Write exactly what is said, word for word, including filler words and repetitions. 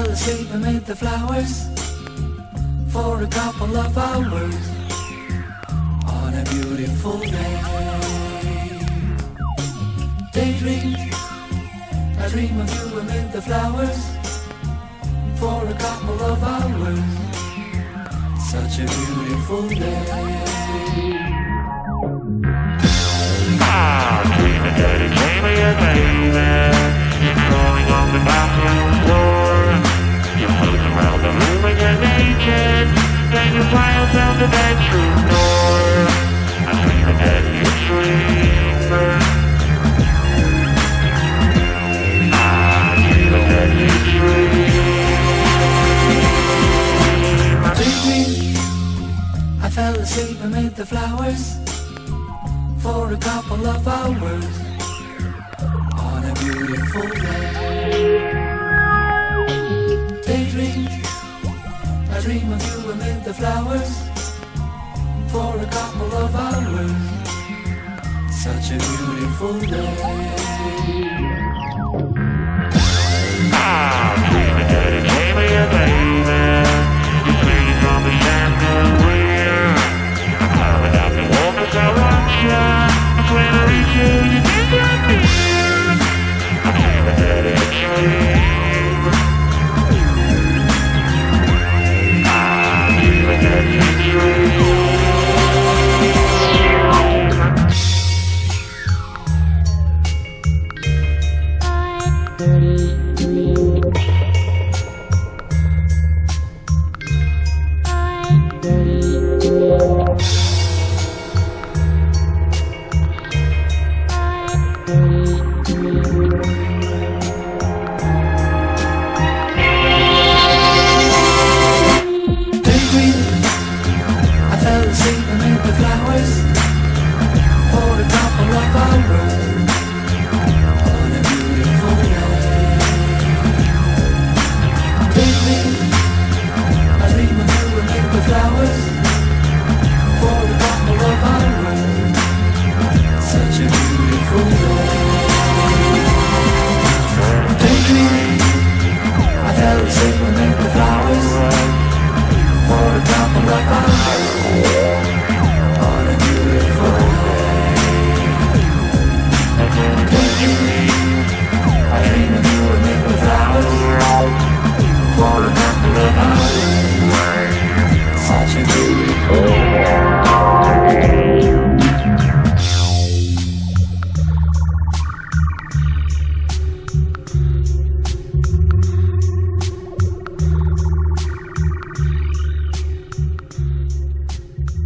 fell asleep amid the flowers for a couple of hours on a beautiful day. Daydreamed, I dream of you amid the flowers for a couple of hours. Such a beautiful day. Ah, dreaming that it came here, baby. You're crawling on the bathroom floor. You're floating around the room and you're naked. Then you fly down the bedroom door. I'm dreaming that you dream. Ah, dreaming that you dream. Daydream, I fell asleep amid the flowers for a couple of hours on a beautiful day. Daydream, I dream of you amid the flowers for a couple of hours. Such a beautiful day. Ah, dreaming that it came here, baby. You're swinging from the chandelier. I'm climbing out the wall 'cause I want ya. And when I reach you, you think I'm near. I'm dreaming that it's dream. Ah, dreaming that it's dream. Such a beautiful